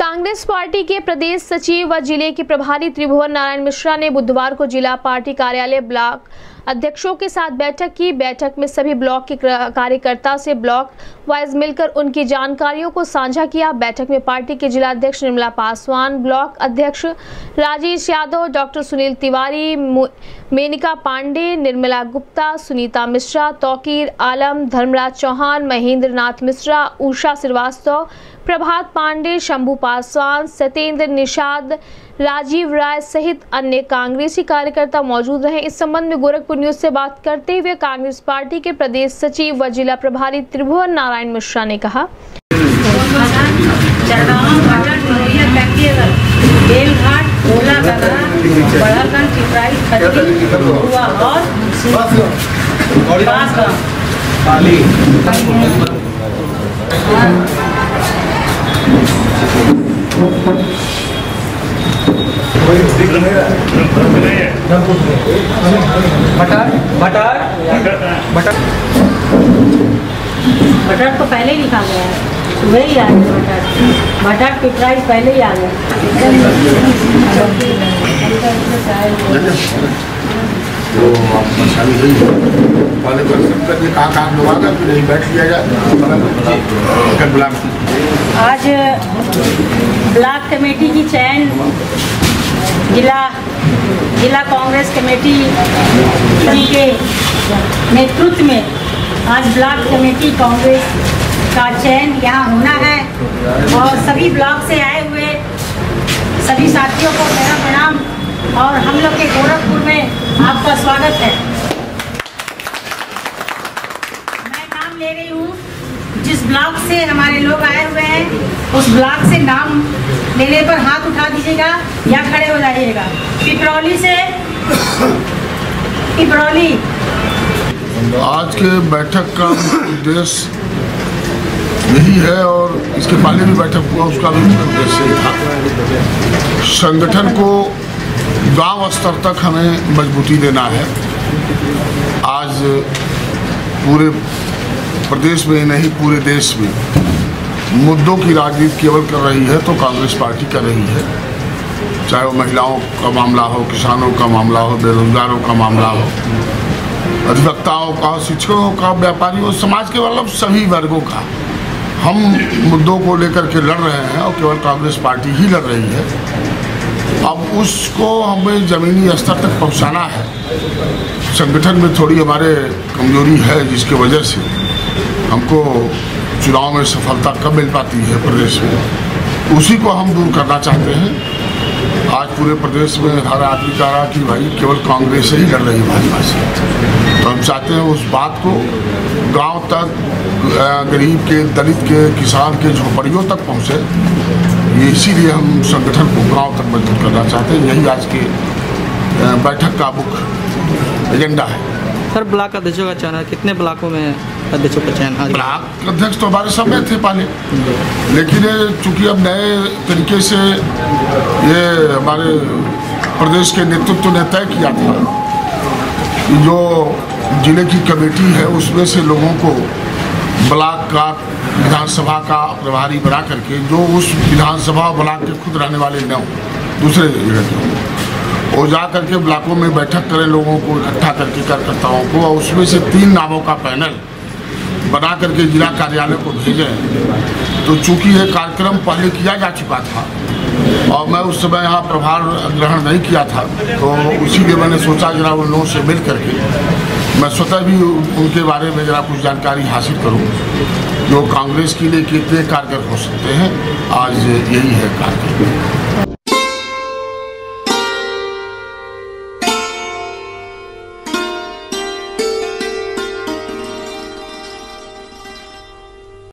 Congress party के प्रदेश सचिव व जिले के प्रभारी त्रिभुवन नारायण मिश्रा ने बुधवार को जिला पार्टी कार्यालय ब्लॉक अध्यक्षों के साथ बैठक की। बैठक में सभी ब्लॉक के कार्यकर्ताओं से ब्लॉक वाइज मिलकर उनकी जानकारियों को साझा किया। बैठक में पार्टी के जिला अध्यक्ष निर्मला पासवान, ब्लॉक अध्यक्ष राजेश यादव, डॉक्टर सुनील तिवारी, मेनका पांडे, निर्मला गुप्ता, सुनीता मिश्रा, तौकीर आलम, धर्मराज चौहान, महेंद्र नाथ मिश्रा, उषा श्रीवास्तव, प्रभात पांडे, शंभू पासवान, सत्येंद्र निषाद, राजीव राय सहित अन्य कांग्रेसी कार्यकर्ता मौजूद रहे। इस संबंध में गोरखपुर न्यूज से बात करते हुए कांग्रेस पार्टी के प्रदेश सचिव व जिला प्रभारी त्रिभुवन नारायण मिश्रा ने कहा, बटर तो पहले ही लिखा गया है, वही आ गया बटर की प्राइस पहले ही आ गया। आज ब्लॉक कमेटी की चयन जिला कांग्रेस कमेटी के नेतृत्व में आज ब्लॉक कमेटी कांग्रेस का चयन यहाँ होना है और सभी ब्लॉक से आए हुए सभी साथियों को मेरा प्रणाम और हम लोग के गोरखपुर में आपका स्वागत है। मैं नाम ले रही हूँ, जिस ब्लॉक से हमारे लोग आए हुए हैं उस ब्लॉक से नाम लेने पर हाथ उठा दीजिएगा या खड़े हो जाइएगा। पिपरौली से पिपरौली। आज के बैठक का उद्देश्य यही है और इसके पहले भी बैठक हुआ, उसका भी उद्देश्य यही था। संगठन को गांव स्तर तक हमें मजबूती देना है। आज पूरे प्रदेश में नहीं पूरे देश में मुद्दों की राजनीति केवल कर रही है तो कांग्रेस पार्टी कर रही है, चाहे वो महिलाओं का मामला हो, किसानों का मामला हो, बेरोजगारों का मामला हो, अधिवक्ताओं का, शिक्षकों का, व्यापारियों, समाज के मतलब सभी वर्गों का। हम मुद्दों को लेकर के लड़ रहे हैं और केवल कांग्रेस पार्टी ही लड़ रही है। अब उसको हमें ज़मीनी स्तर तक पहुंचाना है। संगठन में थोड़ी हमारे कमजोरी है जिसकी वजह से हमको चुनाव में सफलता कम मिल पाती है प्रदेश में, उसी को हम दूर करना चाहते हैं। आज पूरे प्रदेश में हर आदमी कह रहा कि भाई केवल कांग्रेस ही लड़ रही है भाजपा से, तो हम चाहते हैं उस बात को गांव तक, गरीब के, दलित के, किसान के, झोपड़ियों तक पहुंचे। ये इसीलिए हम संगठन को गांव तक मजबूत करना चाहते हैं। यही आज के बैठक का मुख्य एजेंडा है। सर, ब्लॉक अध्यक्षों का चयन कितने ब्लॉकों में अध्यक्षों का चयन? ब्लॉक अध्यक्ष तो हमारे सब में थे पहले, लेकिन चूंकि अब नए तरीके से ये हमारे प्रदेश के नेतृत्व ने तय किया था, जो जिले की कमेटी है उसमें से लोगों को ब्लॉक का, विधानसभा का प्रभारी बना करके, जो उस विधानसभा ब्लॉक के खुद रहने वाले न हो, दूसरे जगह के, वो जा करके ब्लॉकों में बैठक करें, लोगों को इकट्ठा करके, कार्यकर्ताओं को, और उसमें से 3 नामों का पैनल बना करके जिला कार्यालय को भेजें। तो चूंकि ये कार्यक्रम पहले किया जा चुका था और मैं उस समय यहाँ प्रभार ग्रहण नहीं किया था, तो इसीलिए मैंने सोचा जरा उन लोगों से मिल करके मैं स्वतः भी उनके बारे में जरा कुछ जानकारी हासिल करूं, जो कांग्रेस के लिए कितने कारगर हो सकते हैं। आज यही है कार्यक्रम।